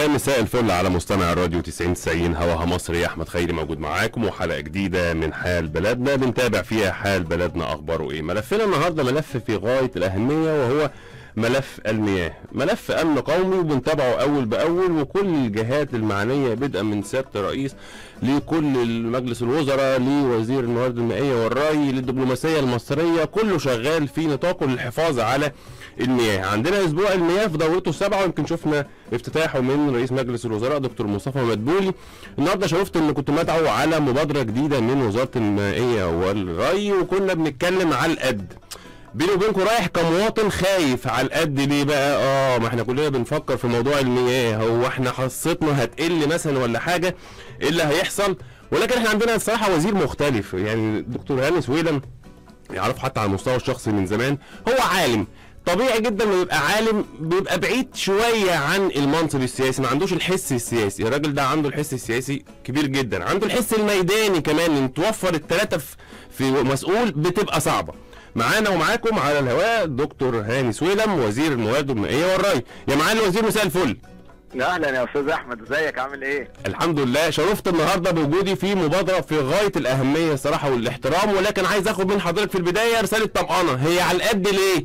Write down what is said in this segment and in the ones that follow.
يا مساء الفل على مستمع الراديو 90 هواها مصري. احمد خيري موجود معاكم وحلقه جديده من حال بلدنا بنتابع فيها حال بلدنا اخباره ايه. ملفنا النهارده ملف في غايه الاهميه وهو ملف المياه، ملف امن قومي وبنتابعه اول باول، وكل الجهات المعنيه بدءا من سياده الرئيس لكل مجلس الوزراء لوزير الموارد المائيه والري للدبلوماسيه المصريه، كله شغال في نطاقه للحفاظ على المياه. عندنا اسبوع المياه في دورته السابعه، ويمكن شفنا افتتاحه من رئيس مجلس الوزراء دكتور مصطفى مدبولي. النهارده شفت ان كنت مدعو على مبادره جديده من وزاره المائيه والري، وكنا بنتكلم على القد. بيني وبينكم رايح كمواطن خايف على القد. ليه بقى؟ ما احنا كلنا بنفكر في موضوع المياه، هو احنا حصتنا هتقل مثلا ولا حاجه؟ ايه اللي هيحصل؟ ولكن احنا عندنا الصراحه وزير مختلف، يعني الدكتور هاني سويلم يعرف حتى على المستوى الشخصي من زمان، هو عالم. طبيعي جدا لما يبقى عالم بيبقى بعيد شويه عن المنصب السياسي، ما عندوش الحس السياسي. الراجل ده عنده الحس السياسي كبير جدا، عنده الحس الميداني كمان، ان توفر الثلاثه في مسؤول بتبقى صعبه. معانا ومعاكم على الهواء دكتور هاني سويلم وزير الموارد المائيه والري. يا معالي الوزير مساء الفل. اهلا يا استاذ احمد، ازيك عامل ايه؟ الحمد لله. شرفت النهارده بوجودي في مبادره في غايه الاهميه الصراحه والاحترام، ولكن عايز اخد من حضرتك في البدايه رساله طمأنه. هي على القد ليه؟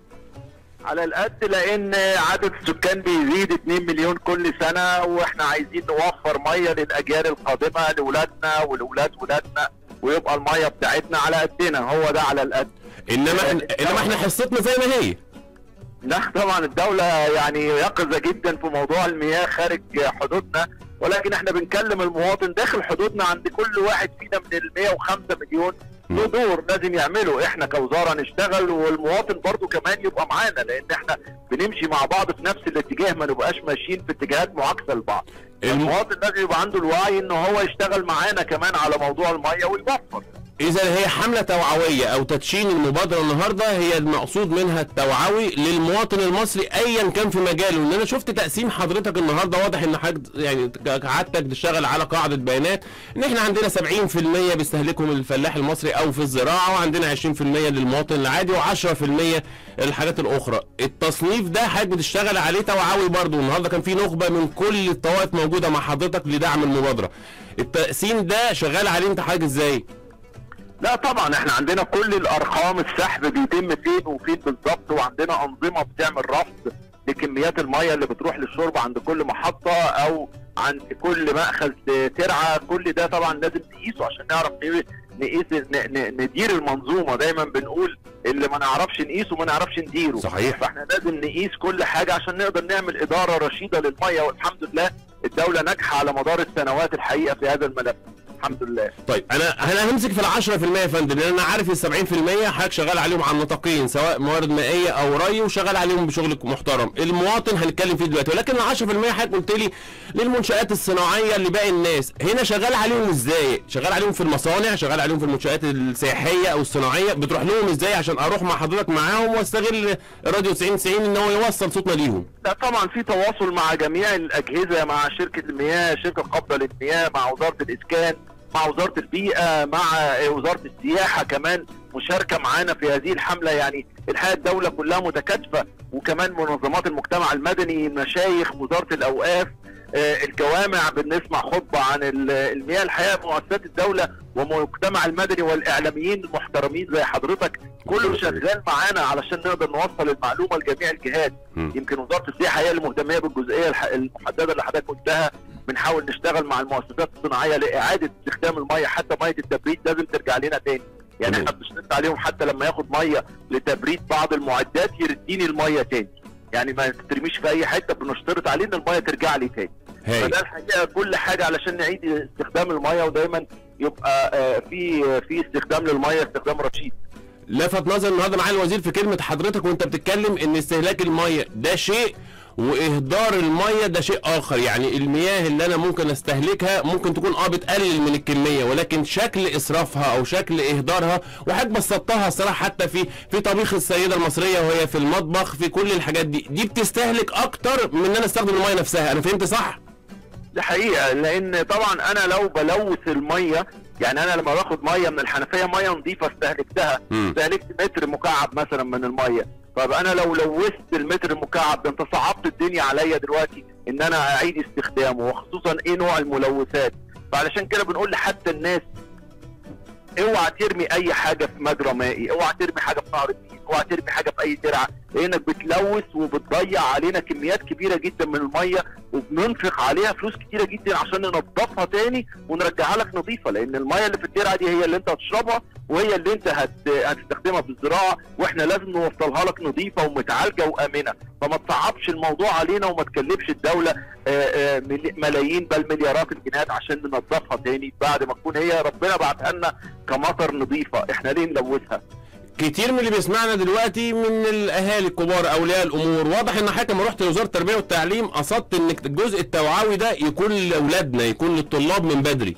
على القد لان عدد السكان بيزيد 2 مليون كل سنه، واحنا عايزين نوفر ميه للاجيال القادمه لاولادنا ولولاد ولادنا، ويبقى الميه بتاعتنا على قدنا. هو ده على القد. انما احنا حصتنا زي ما هي. لا طبعا الدوله يعني يقظه جدا في موضوع المياه خارج حدودنا، ولكن احنا بنكلم المواطن داخل حدودنا. عند كل واحد فينا من ال 105 مليون له دور لازم يعمله. احنا كوزاره نشتغل، والمواطن برضو كمان يبقى معانا، لان احنا بنمشي مع بعض في نفس الاتجاه، ما نبقاش ماشيين في اتجاهات معاكسه لبعض. المواطن لازم يبقى عنده الوعي ان هو يشتغل معانا كمان على موضوع الميه ويوفر. إذا هي حملة توعوية أو تدشين المبادرة النهاردة، هي المقصود منها التوعوي للمواطن المصري أيا كان في مجاله. إن أنا شفت تقسيم حضرتك النهاردة، واضح إن حضرتك يعني قعدتك تشتغل على قاعدة بيانات إن إحنا عندنا 70% بيستهلكهم الفلاح المصري أو في الزراعة، وعندنا 20% للمواطن العادي، و10% الحاجات الأخرى. التصنيف ده حضرتك بتشتغل عليه توعوي برضه. النهاردة كان في نخبة من كل الطوائف موجودة مع حضرتك لدعم المبادرة. التقسيم ده شغال عليه أنت حضرتك إزاي؟ لا طبعا احنا عندنا كل الارقام، السحب بيتم فين وفين بالظبط، وعندنا انظمه بتعمل رصد لكميات الميه اللي بتروح للشرب عند كل محطه او عند كل مأخذ ترعه. كل ده طبعا لازم نقيسه عشان نعرف نقيس ندير المنظومه. دايما بنقول اللي ما نعرفش نقيسه ما نعرفش نديره. صحيح. فاحنا لازم نقيس كل حاجه عشان نقدر نعمل اداره رشيده للميه، والحمد لله الدوله ناجحه على مدار السنوات الحقيقه في هذا الملف. الحمد لله. طيب انا همسك في ال 10% يا فندم، لان انا عارف ال 70% حضرتك شغال عليهم على النطاقين، سواء موارد مائيه او ري، وشغال عليهم بشغل محترم. المواطن هنتكلم فيه دلوقتي، ولكن ال 10% حضرتك قلت لي للمنشآت الصناعيه اللي باقي الناس، هنا شغال عليهم ازاي؟ شغال عليهم في المصانع، شغال عليهم في المنشآت السياحيه او الصناعيه، بتروح لهم ازاي عشان اروح مع حضرتك معاهم واستغل الراديو 90 ان هو يوصل صوتنا ليهم؟ لا طبعا في تواصل مع جميع الاجهزه، مع شركه المياه، شركه قابضه للمياه، مع وزاره الاسكان، مع وزارة البيئة، مع وزارة السياحة كمان مشاركة معانا في هذه الحملة. يعني الحقيقة الدولة كلها متكاتفة، وكمان منظمات المجتمع المدني، مشايخ، وزارة الأوقاف، الجوامع بنسمع خطبة عن المياه. الحقيقة مؤسسات الدولة والمجتمع المدني والإعلاميين المحترمين زي حضرتك كله شغال معانا علشان نقدر نوصل المعلومة لجميع الجهات. يمكن وزارة السياحة هي اللي مهتمية بالجزئية المحددة اللي حضرتك قلتها. بنحاول نشتغل مع المؤسسات الصناعيه لاعاده استخدام الميه، حتى ميه التبريد لازم ترجع لنا تاني. يعني احنا بنشترط عليهم حتى لما ياخد ميه لتبريد بعض المعدات يرديني الميه تاني، يعني ما تترميش في اي حته، بنشترط عليه ان الميه ترجع لي تاني. فده الحقيقه كل حاجه علشان نعيد استخدام الميه، ودايما يبقى في استخدام للميه، استخدام رشيد. لفت نظر النهارده معالي الوزير في كلمه حضرتك وانت بتتكلم ان استهلاك الميه ده شيء واهدار الميه ده شيء اخر. يعني المياه اللي انا ممكن استهلكها ممكن تكون بتقلل من الكميه، ولكن شكل اسرافها او شكل اهدارها، وحضرتك بسطتها الصراحه حتى في طبيخ السيده المصريه وهي في المطبخ، في كل الحاجات دي بتستهلك اكتر من ان انا استخدم الميه نفسها. انا فهمت صح؟ دي حقيقه، لان طبعا انا لو بلوث الميه، يعني انا لما باخد ميه من الحنفيه ميه نظيفه استهلكتها، استهلكت متر مكعب مثلا من الميه، طب انا لو لوثت المتر المكعب ده انت صعبت الدنيا عليا دلوقتي ان انا اعيد استخدامه، وخصوصا ايه نوع الملوثات. فعلشان كده بنقول لحتى الناس اوعى ترمي اي حاجه في مجرى مائي، اوعى ترمي حاجه في نهر النيل، اوعى ترمي حاجه في اي ترعه، لانك بتلوث وبتضيع علينا كميات كبيره جدا من الميه، وبننفق عليها فلوس كتيره جدا عشان ننضفها تاني ونرجعها لك نظيفه، لان الميه اللي في الترعه دي هي اللي انت هتشربها وهي اللي انت هتستخدمها في الزراعه، واحنا لازم نوصلها لك نظيفه ومتعالجه وامنه. فما تصعبش الموضوع علينا وما تكلفش الدوله ملايين بل مليارات الجنيهات عشان ننضفها تاني بعد ما تكون هي ربنا بعتها لنا كمطر نظيفه. احنا ليه نلوثها؟ كتير من اللي بيسمعنا دلوقتي من الاهالي الكبار اولياء الامور، واضح ان حضرتك لما رحت لوزاره التربيه والتعليم قصدت ان الجزء التوعوي ده يكون لاولادنا، يكون للطلاب من بدري.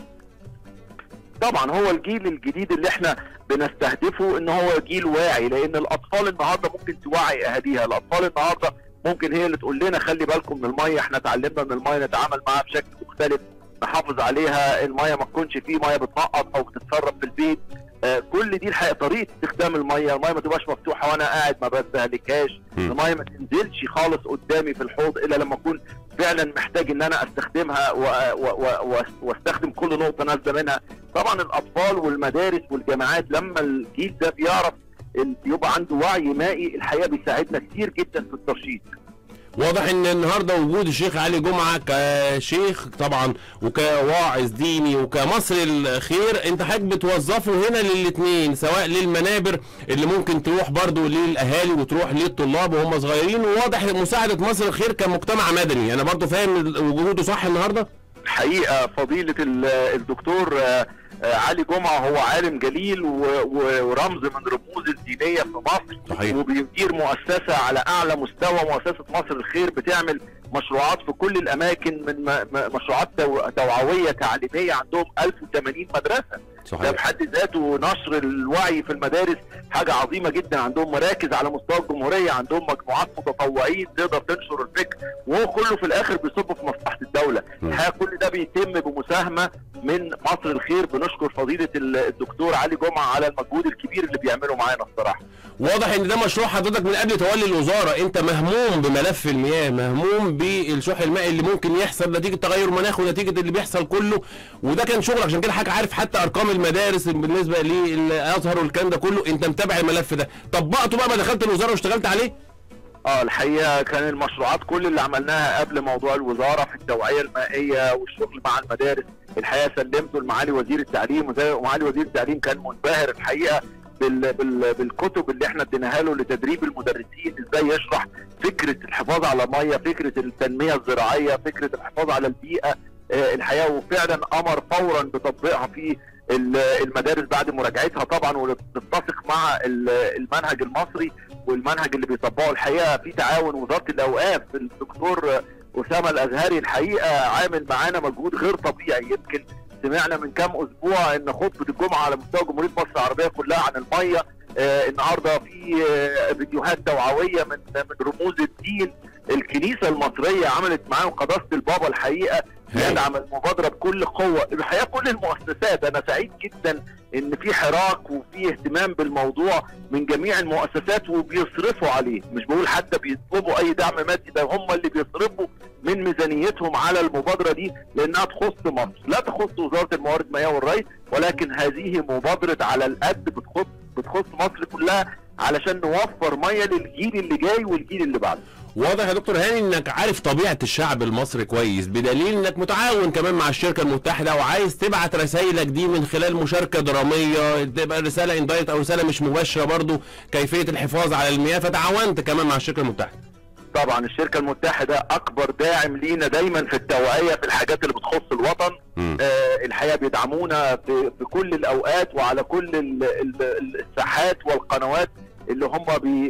طبعا هو الجيل الجديد اللي احنا بنستهدفه ان هو جيل واعي، لان الاطفال النهارده ممكن توعي اهاليها، الاطفال النهارده ممكن هي اللي تقول لنا خلي بالكم من الميه، احنا اتعلمنا من الميه نتعامل معاها بشكل مختلف، نحافظ عليها، الميه ما تكونش فيه ميه بتنقط او بتتسرب في البيت. كل دي الحقيقه طريقه استخدام الميه ما تبقاش مفتوحه وانا قاعد ما بستهلكهاش، الميه ما تنزلش خالص قدامي في الحوض الا لما اكون فعلا محتاج ان انا استخدمها واستخدم كل نقطه نازله منها. طبعا الاطفال والمدارس والجامعات لما الجيل ده بيعرف يبقى عنده وعي مائي الحقيقه بيساعدنا كتير جدا في الترشيد. واضح ان النهارده وجود الشيخ علي جمعه كشيخ طبعا وكواعظ ديني وكمصري الخير، انت حضرتك بتوظفه هنا للاثنين، سواء للمنابر اللي ممكن تروح برضو للاهالي وتروح للطلاب وهم صغيرين، وواضح مساعده مصر الخير كمجتمع مدني. انا برضو فاهم وجوده صح النهارده؟ حقيقه فضيله الدكتور علي جمعه هو عالم جليل ورمز من رموز الدينيه في مصر. صحيح. وبيدير مؤسسه على اعلى مستوى، مؤسسه مصر الخير بتعمل مشروعات في كل الاماكن، من مشروعات توعويه تعليميه، عندهم 1080 مدرسه. صحيح. ده بحد ذاته نشر الوعي في المدارس حاجه عظيمه جدا، عندهم مراكز على مستوى الجمهوريه، عندهم مجموعات متطوعين تقدر تنشر الفكر، وهو كله في الاخر بيصب في مصلحه الدوله. الحقيقه كل ده بيتم بمساهمه من مصر الخير. بنشكر فضيله الدكتور علي جمعه على المجهود الكبير اللي بيعمله معانا الصراحه. واضح ان ده مشروع حضرتك من قبل تولي الوزاره، انت مهموم بملف المياه، مهموم بالشح المائي اللي ممكن يحصل نتيجه تغير مناخ ونتيجه اللي بيحصل كله، وده كان شغل. عشان كده حضرتك عارف حتى ارقام المدارس بالنسبه للازهر والكلام ده كله، انت متابع الملف ده، طبقته بقى ما دخلت الوزاره واشتغلت عليه؟ الحقيقه كان المشروعات كل اللي عملناها قبل موضوع الوزاره في التوعيه المائيه والشغل مع المدارس الحقيقه سلمته لمعالي وزير التعليم، ومعالي وزير التعليم كان منبهر الحقيقه بالكتب اللي احنا اديناها له لتدريب المدرسين ازاي يشرح فكره الحفاظ على ميه، فكره التنميه الزراعيه، فكره الحفاظ على البيئه الحقيقه، وفعلا امر فورا بتطبيقها في المدارس بعد مراجعتها طبعا وتتسق مع المنهج المصري والمنهج اللي بيطبقه. الحقيقه في تعاون وزاره الاوقاف، الدكتور اسامه الازهري الحقيقه عامل معانا مجهود غير طبيعي. يمكن سمعنا من كام اسبوع ان خطبه الجمعه على مستوى جمهوريه مصر العربيه كلها عن الميه. النهارده في فيديوهات توعويه من رموز الدين. الكنيسه المصريه عملت معاهم قداسه البابا الحقيقه يدعم المبادره بكل قوه. الحقيقه كل المؤسسات، انا سعيد جدا ان في حراك وفي اهتمام بالموضوع من جميع المؤسسات وبيصرفوا عليه، مش بقول حتى بيطلبوا اي دعم مادي، ده هم اللي بيصرفوا من ميزانيتهم على المبادره دي لانها تخص مصر، لا تخص وزاره الموارد المائيه والري، ولكن هذه مبادره على القد بتخص مصر كلها علشان نوفر ميه للجيل اللي جاي والجيل اللي بعده. واضح يا دكتور هاني انك عارف طبيعه الشعب المصري كويس، بدليل انك متعاون كمان مع الشركه المتحده وعايز تبعت رسائلك دي من خلال مشاركه دراميه، تبقى رساله اندايركت او رساله مش مباشره برضو كيفيه الحفاظ على المياه، فتعاونت كمان مع الشركه المتحده. طبعا الشركه المتحده اكبر داعم لينا دايما في التوعيه في الحاجات اللي بتخص الوطن. الحقيقه بيدعمونا في كل الاوقات وعلى كل الساحات والقنوات اللي هم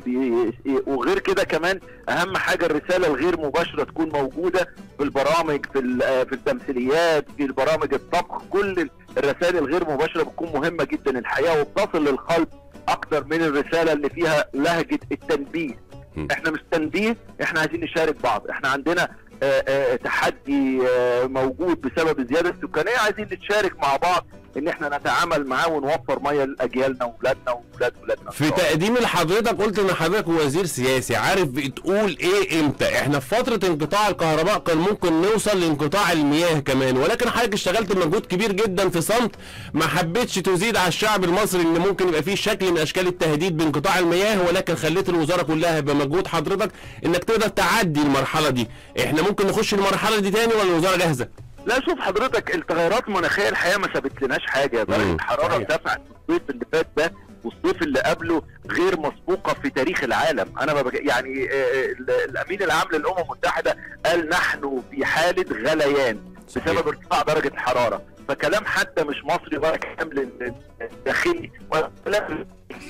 وغير كده كمان اهم حاجه الرساله الغير مباشره تكون موجوده في البرامج، في التمثيليات، في البرامج الطبخ، كل الرسائل الغير مباشره بتكون مهمه جدا الحقيقه وبتصل للقلب اكتر من الرساله اللي فيها لهجه التنبيه. احنا مش تنبيه، احنا عايزين نشارك بعض، احنا عندنا تحدي موجود بسبب الزياده السكانيه، عايزين نتشارك مع بعض ان احنا نتعامل معاه ونوفر ميه لاجيالنا واولادنا واولاد ولادنا. في تقديم لحضرتك قلت ان حضرتك وزير سياسي عارف بتقول ايه امتى. احنا في فتره انقطاع الكهرباء كان ممكن نوصل لانقطاع المياه كمان، ولكن حضرتك اشتغلت مجهود كبير جدا في صمت، ما حبيتش تزيد على الشعب المصري ان ممكن يبقى فيه شكل من اشكال التهديد بانقطاع المياه، ولكن خليت الوزاره كلها بمجهود حضرتك انك تقدر تعدي المرحله دي. احنا ممكن نخش المرحله دي تاني ولا الوزاره جاهزه؟ لا شوف حضرتك، التغيرات المناخيه الحقيقه ما سابتلناش حاجه. درجه الحراره ارتفعت في الصيف اللي فات ده والصيف اللي قبله غير مسبوقه في تاريخ العالم. انا يعني الامين العام للامم المتحده قال نحن في حاله غليان بسبب ارتفاع درجه الحراره. فكلام حتى مش مصري ولا كلام داخلي ولا كلام.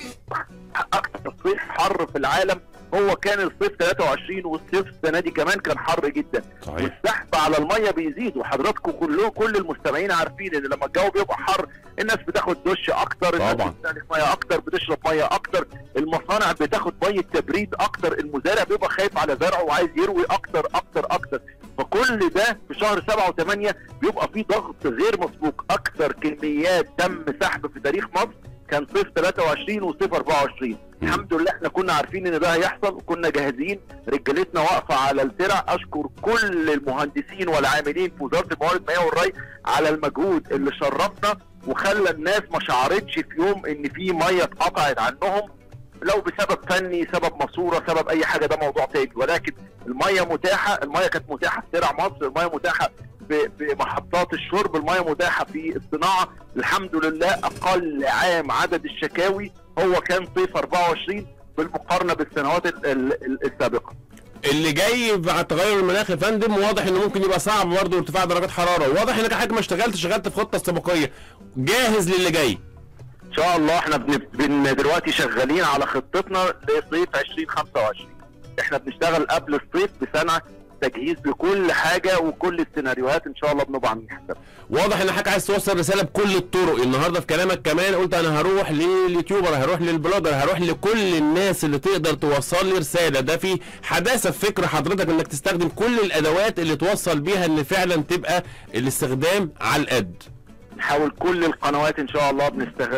اكثر صيف حر في العالم هو كان الصيف 23، والصيف السنه دي كمان كان حر جدا. والسحب على الميه بيزيد، وحضراتكم كل المستمعين عارفين ان لما الجو بيبقى حر الناس بتاخد دش اكتر، الناس بتستهلك ميه اكتر، بتشرب ميه اكتر، المصانع بتاخد ميه تبريد اكتر، المزارع بيبقى خايف على زرعه وعايز يروي اكتر اكتر اكتر. فكل ده في شهر 7 و8 بيبقى فيه ضغط غير مسبوق. اكتر كميات تم سحب في تاريخ مصر كان صيف 23 وصيف 24. الحمد لله احنا كنا عارفين ان ده هيحصل وكنا جاهزين، رجالتنا واقفه على الترع. اشكر كل المهندسين والعاملين في وزاره الموارد المائيه والري على المجهود اللي شرفنا وخلى الناس ما شعرتش في يوم ان في ميه اتقطعت عنهم، لو بسبب فني، سبب ماسوره، سبب اي حاجه، ده موضوع تاني. ولكن الميه متاحه، الميه كانت متاحه في ترع مصر، الميه متاحه في محطات الشرب، الميه متاحه في الصناعه. الحمد لله اقل عام عدد الشكاوي هو كان صيف 24 بالمقارنه بالسنوات السابقه. اللي جاي مع التغير المناخي يا فندم واضح انه ممكن يبقى صعب برضه ارتفاع درجات حراره، واضح انك حضرتك ما اشتغلت في خطه استباقيه، جاهز للي جاي؟ ان شاء الله احنا دلوقتي شغالين على خطتنا لصيف 2025. احنا بنشتغل قبل الصيف بسنه تجهيز لكل حاجه وكل السيناريوهات، ان شاء الله بنبقى عاملين حسابها. واضح ان حضرتك عايز توصل رساله بكل الطرق. النهارده في كلامك كمان قلت انا هروح لليوتيوبر، هروح للبلوجر، هروح لكل الناس اللي تقدر توصل لي رساله. ده في حداثه في فكر حضرتك انك تستخدم كل الادوات اللي توصل بيها ان فعلا تبقى الاستخدام على القد. نحاول كل القنوات ان شاء الله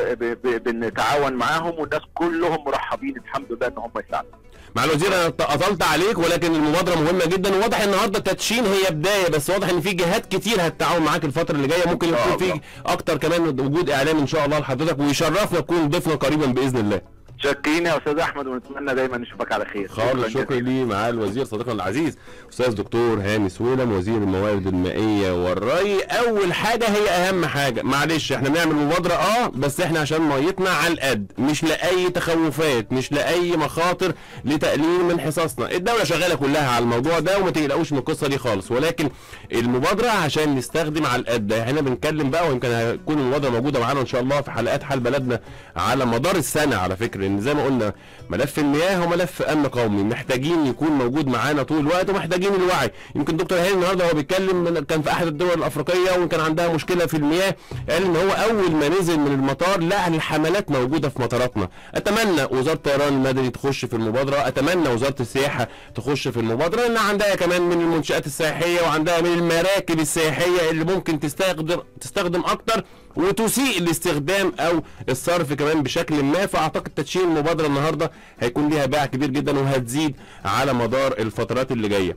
بنتعاون معاهم، والناس كلهم مرحبين الحمد لله ان هم يساعدوا. مع الوزير انا اطلت عليك، ولكن المبادره مهمه جدا، وواضح النهارده التدشين هي بدايه، بس واضح ان في جهات كتير هتتعاون معاك الفتره اللي جايه، ممكن يكون في اكتر كمان وجود اعلام ان شاء الله لحضرتك، ويشرفنا تكون ضيفنا قريبا باذن الله. شكرين يا استاذ احمد، ونتمنى دايما نشوفك على خير. خالص شكرا لي مع الوزير صديقنا العزيز استاذ دكتور هاني سويلم وزير الموارد المائيه والري. اول حاجه هي اهم حاجه، معلش احنا بنعمل مبادره بس احنا عشان ميتنا على القد، مش لاي تخوفات، مش لاي مخاطر لتقليل من حصصنا. الدوله شغاله كلها على الموضوع ده وما تقلقوش من القصه دي خالص، ولكن المبادره عشان نستخدم على القد. احنا بنتكلم بقى، ويمكن هتكون المبادره موجوده معانا ان شاء الله في حلقات حال بلدنا على مدار السنه على فكره، لان زي ما قلنا ملف المياه هو ملف امن قومي، محتاجين يكون موجود معانا طول الوقت، ومحتاجين الوعي. يمكن دكتور هاني النهارده هو بيتكلم كان في احد الدول الافريقيه وكان عندها مشكله في المياه، قال ان هو اول ما نزل من المطار لقى الحملات موجوده في مطاراتنا. اتمنى وزاره الطيران المدني تخش في المبادره، اتمنى وزاره السياحه تخش في المبادره، لان عندها كمان من المنشات السياحيه وعندها من المراكب السياحيه اللي ممكن تستخدم اكتر وتسيء الاستخدام او الصرف كمان بشكل ما. فاعتقد تدشين المبادره النهارده هيكون ليها باع كبير جدا وهتزيد على مدار الفترات اللي جايه.